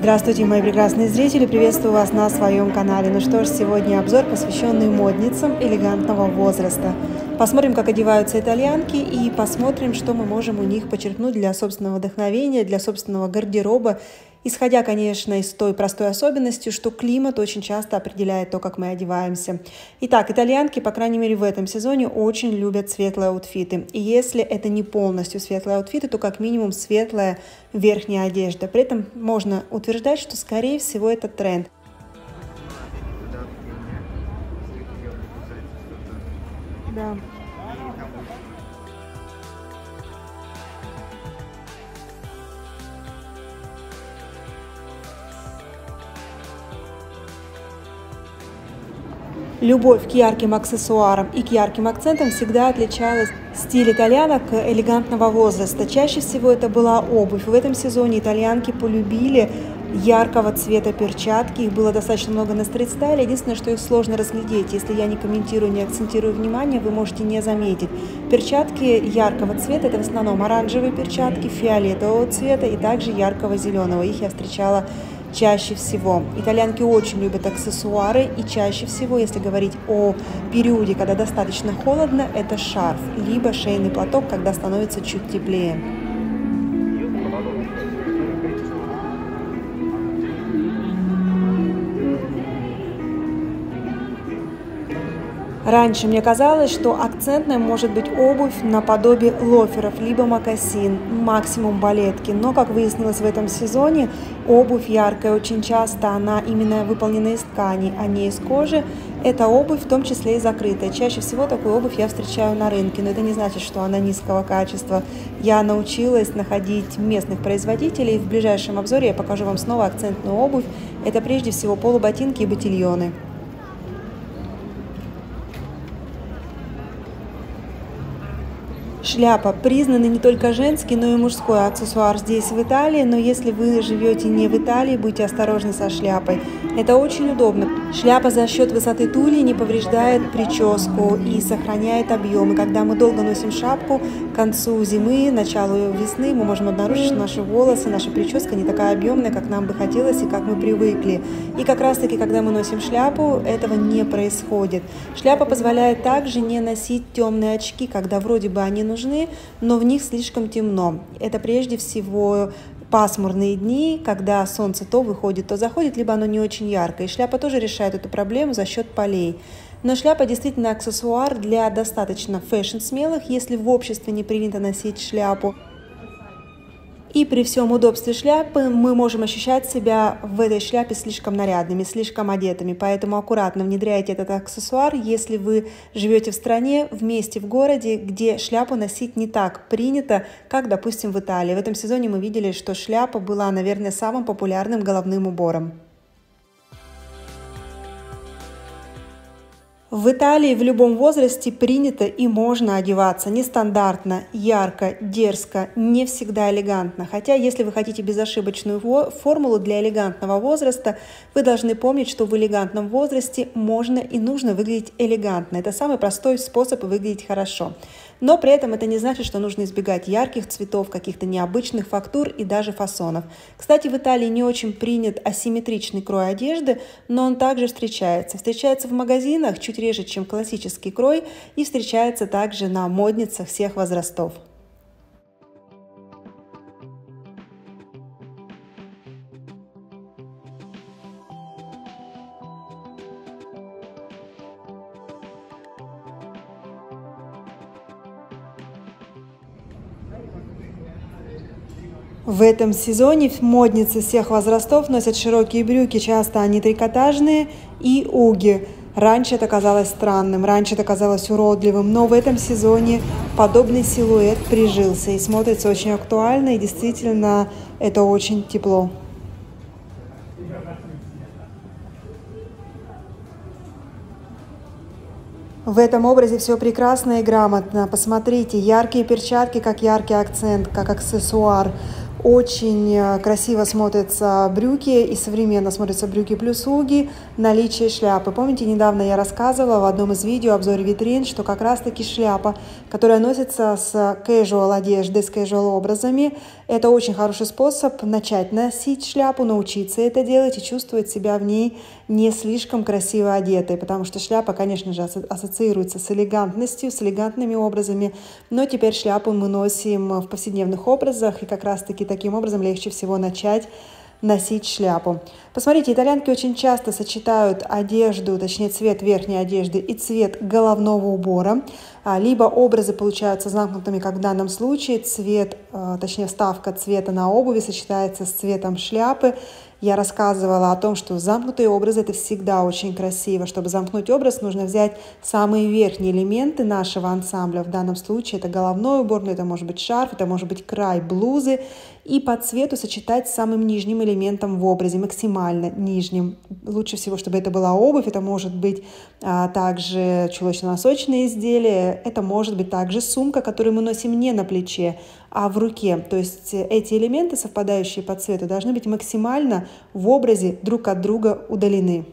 Здравствуйте, мои прекрасные зрители! Приветствую вас на своем канале. Ну что ж, сегодня обзор, посвященный модницам элегантного возраста. Посмотрим, как одеваются итальянки, и посмотрим, что мы можем у них почерпнуть для собственного вдохновения, для собственного гардероба, исходя, конечно, из той простой особенности, что климат очень часто определяет то, как мы одеваемся. Итак, итальянки, по крайней мере в этом сезоне, очень любят светлые аутфиты. И если это не полностью светлые аутфиты, то как минимум светлая верхняя одежда. При этом можно утверждать, что, скорее всего, это тренд. Да. Любовь к ярким аксессуарам и к ярким акцентам всегда отличалась стиль итальянок элегантного возраста. Чаще всего это была обувь. В этом сезоне итальянки полюбили яркого цвета перчатки. Их было достаточно много на стрит-стайле. Единственное, что их сложно разглядеть. Если я не комментирую, не акцентирую внимание, вы можете не заметить. Перчатки яркого цвета – это в основном оранжевые перчатки, фиолетового цвета и также яркого зеленого. Их я встречала чаще всего. Итальянки очень любят аксессуары, и чаще всего, если говорить о периоде, когда достаточно холодно, это шарф, либо шейный платок, когда становится чуть теплее. Раньше мне казалось, что акцентной может быть обувь наподобие лоферов, либо мокасин, максимум балетки. Но, как выяснилось в этом сезоне, обувь яркая, очень часто она именно выполнена из ткани, а не из кожи. Эта обувь в том числе и закрытая. Чаще всего такую обувь я встречаю на рынке, но это не значит, что она низкого качества. Я научилась находить местных производителей. В ближайшем обзоре я покажу вам снова акцентную обувь. Это прежде всего полуботинки и ботильоны. Шляпа. Признанный не только женский, но и мужской аксессуар здесь, в Италии. Но если вы живете не в Италии, будьте осторожны со шляпой. Это очень удобно. Шляпа за счет высоты тульи не повреждает прическу и сохраняет объем. И когда мы долго носим шапку, к концу зимы, началу весны, мы можем обнаружить, что наши волосы, наша прическа не такая объемная, как нам бы хотелось и как мы привыкли. И как раз таки, когда мы носим шляпу, этого не происходит. Шляпа позволяет также не носить темные очки, когда вроде бы они нужны, но в них слишком темно. Это прежде всего пасмурные дни, когда солнце то выходит, то заходит, либо оно не очень яркое. И шляпа тоже решает эту проблему за счет полей. Но шляпа действительно аксессуар для достаточно фэшн-смелых, если в обществе не принято носить шляпу. И при всем удобстве шляпы мы можем ощущать себя в этой шляпе слишком нарядными, слишком одетыми. Поэтому аккуратно внедряйте этот аксессуар, если вы живете в стране, в месте, в городе, где шляпу носить не так принято, как, допустим, в Италии. В этом сезоне мы видели, что шляпа была, наверное, самым популярным головным убором. В Италии в любом возрасте принято и можно одеваться нестандартно, ярко, дерзко, не всегда элегантно. Хотя, если вы хотите безошибочную формулу для элегантного возраста, вы должны помнить, что в элегантном возрасте можно и нужно выглядеть элегантно. Это самый простой способ выглядеть хорошо. Но при этом это не значит, что нужно избегать ярких цветов, каких-то необычных фактур и даже фасонов. Кстати, в Италии не очень принят асимметричный крой одежды, но он также встречается. Встречается в магазинах чуть реже, чем классический крой, и встречается также на модницах всех возрастов. В этом сезоне модницы всех возрастов носят широкие брюки, часто они трикотажные, и уги. Раньше это казалось странным, раньше это казалось уродливым, но в этом сезоне подобный силуэт прижился и смотрится очень актуально, и действительно это очень тепло. В этом образе все прекрасно и грамотно. Посмотрите, яркие перчатки как яркий акцент, как аксессуар. Очень красиво смотрятся брюки и современно смотрятся брюки плюс уги, наличие шляпы. Помните, недавно я рассказывала в одном из видео, обзоре витрин, что как раз-таки шляпа, которая носится с casual одеждой, с casual образами, это очень хороший способ начать носить шляпу, научиться это делать и чувствовать себя в ней не слишком красиво одетой, потому что шляпа, конечно же, ассоциируется с элегантностью, с элегантными образами, но теперь шляпу мы носим в повседневных образах, и как раз-таки таким образом легче всего начать носить шляпу. Посмотрите, итальянки очень часто сочетают одежду, точнее цвет верхней одежды и цвет головного убора. Либо образы получаются замкнутыми, как в данном случае, цвет, точнее вставка цвета на обуви сочетается с цветом шляпы. Я рассказывала о том, что замкнутые образы – это всегда очень красиво. Чтобы замкнуть образ, нужно взять самые верхние элементы нашего ансамбля. В данном случае это головной убор, но это может быть шарф, это может быть край блузы. И по цвету сочетать с самым нижним элементом в образе, максимально нижним. Лучше всего, чтобы это была обувь, это может быть также чулочно-носочные изделия, это может быть также сумка, которую мы носим не на плече, а в руке. То есть эти элементы, совпадающие по цвету, должны быть максимально в образе друг от друга удалены.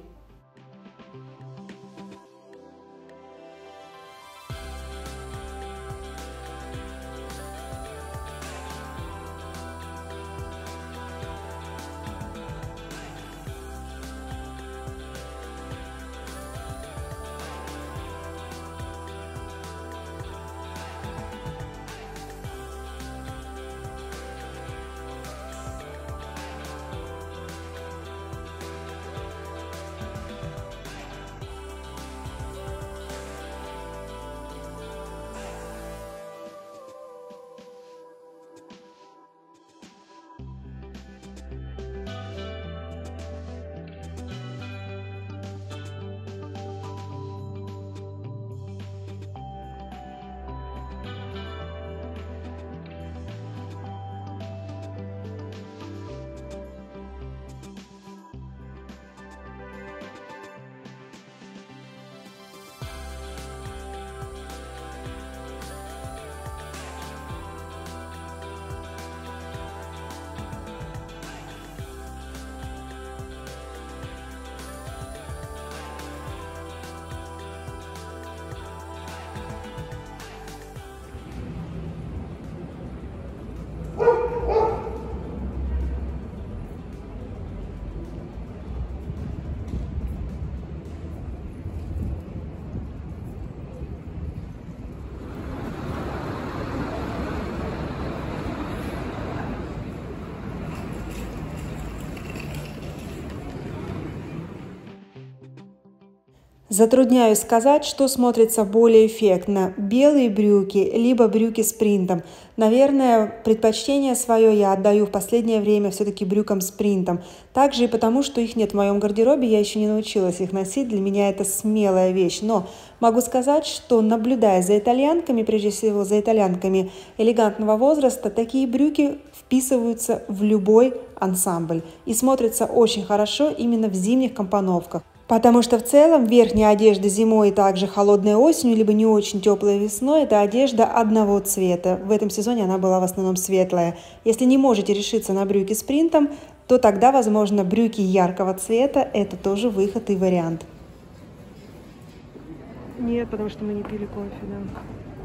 Затрудняюсь сказать, что смотрится более эффектно – белые брюки, либо брюки с принтом. Наверное, предпочтение свое я отдаю в последнее время все-таки брюкам с принтом. Также и потому, что их нет в моем гардеробе, я еще не научилась их носить, для меня это смелая вещь. Но могу сказать, что наблюдая за итальянками, прежде всего за итальянками элегантного возраста, такие брюки вписываются в любой ансамбль и смотрятся очень хорошо именно в зимних компоновках. Потому что в целом верхняя одежда зимой и также холодной осенью, либо не очень теплой весной, это одежда одного цвета. В этом сезоне она была в основном светлая. Если не можете решиться на брюки с принтом, то тогда, возможно, брюки яркого цвета – это тоже выход и вариант. Нет, потому что мы не пили кофе, да.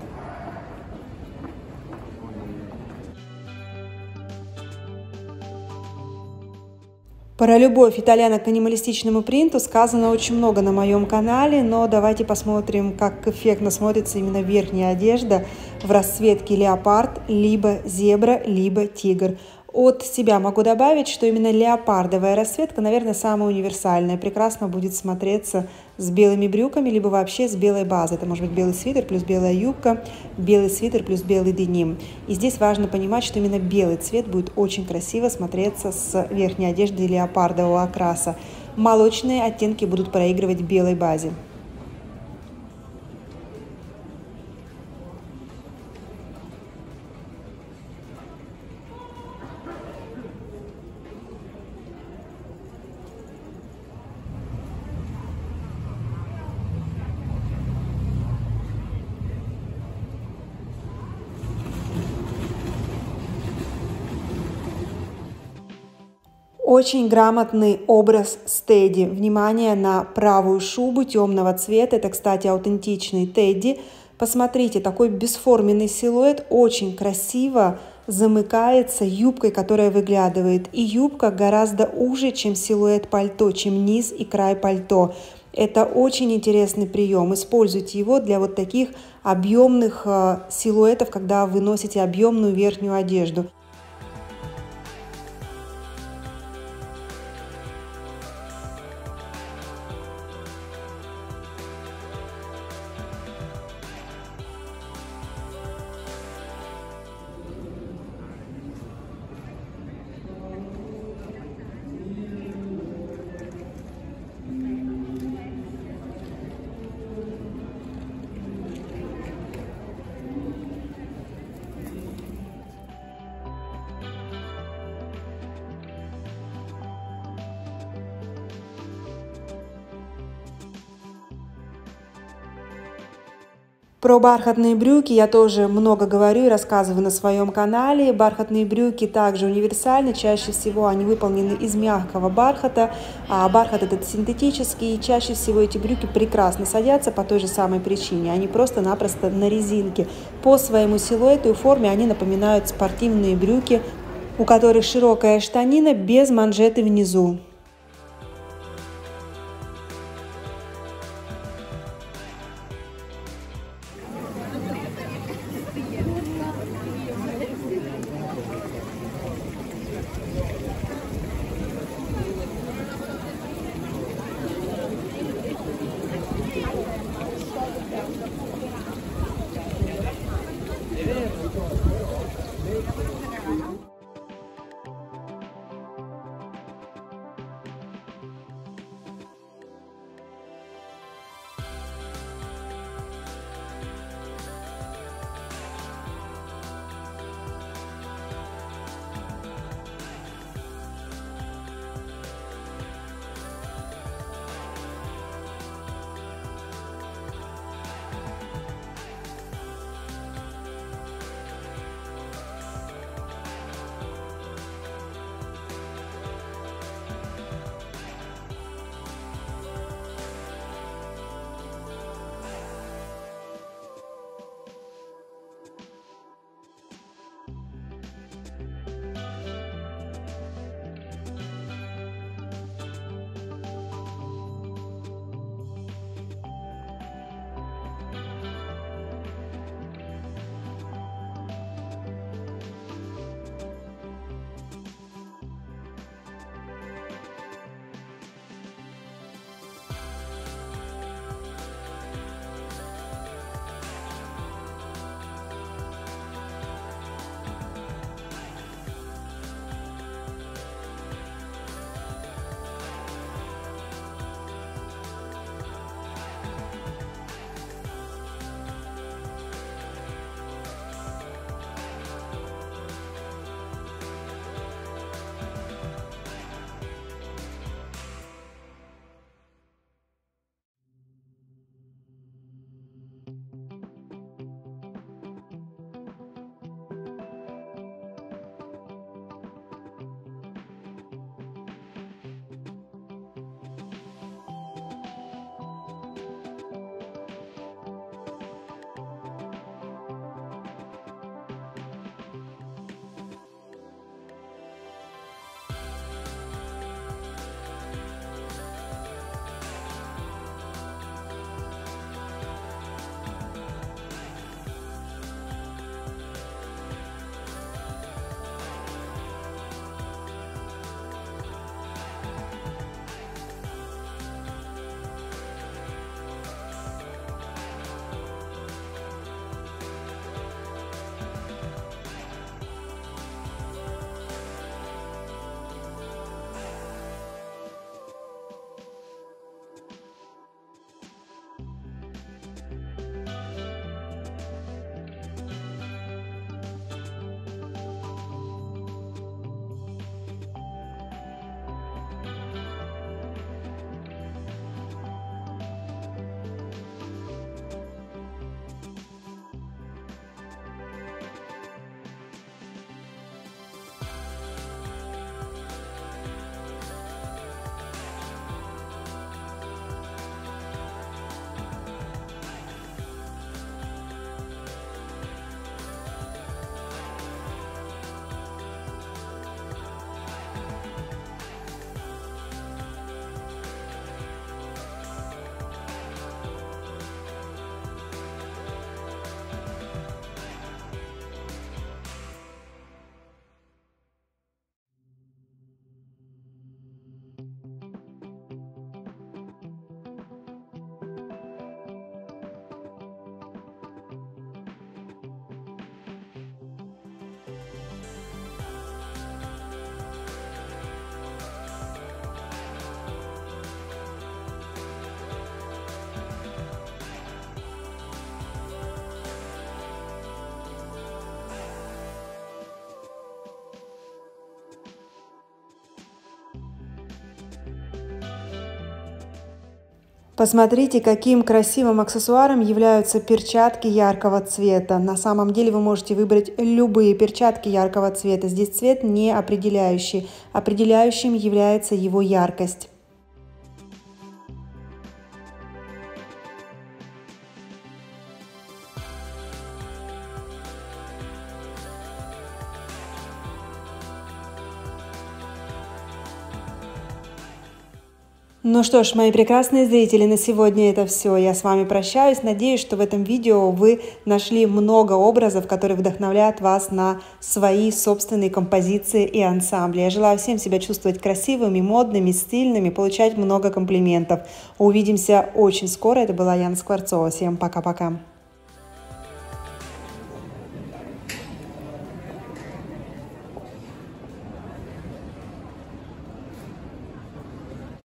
Про любовь итальянок к анималистичному принту сказано очень много на моем канале, но давайте посмотрим, как эффектно смотрится именно верхняя одежда в расцветке леопард, либо зебра, либо тигр. От себя могу добавить, что именно леопардовая расцветка, наверное, самая универсальная. Прекрасно будет смотреться с белыми брюками, либо вообще с белой базой. Это может быть белый свитер плюс белая юбка, белый свитер плюс белый деним. И здесь важно понимать, что именно белый цвет будет очень красиво смотреться с верхней одеждой леопардового окраса. Молочные оттенки будут проигрывать белой базе. Очень грамотный образ с Тедди. Внимание на правую шубу темного цвета. Это, кстати, аутентичный Тедди. Посмотрите, такой бесформенный силуэт очень красиво замыкается юбкой, которая выглядывает. И юбка гораздо уже, чем силуэт пальто, чем низ и край пальто. Это очень интересный прием. Используйте его для вот таких объемных силуэтов, когда вы носите объемную верхнюю одежду. Про бархатные брюки я тоже много говорю и рассказываю на своем канале. Бархатные брюки также универсальны. Чаще всего они выполнены из мягкого бархата. А бархат этот синтетический. И чаще всего эти брюки прекрасно садятся по той же самой причине. Они просто-напросто на резинке. По своему силуэту и форме они напоминают спортивные брюки, у которых широкая штанина без манжеты внизу. Посмотрите, каким красивым аксессуаром являются перчатки яркого цвета. На самом деле вы можете выбрать любые перчатки яркого цвета. Здесь цвет не определяющий. Определяющим является его яркость. Ну что ж, мои прекрасные зрители, на сегодня это все. Я с вами прощаюсь. Надеюсь, что в этом видео вы нашли много образов, которые вдохновляют вас на свои собственные композиции и ансамбли. Я желаю всем себя чувствовать красивыми, модными, стильными, получать много комплиментов. Увидимся очень скоро. Это была Яна Скворцова. Всем пока-пока.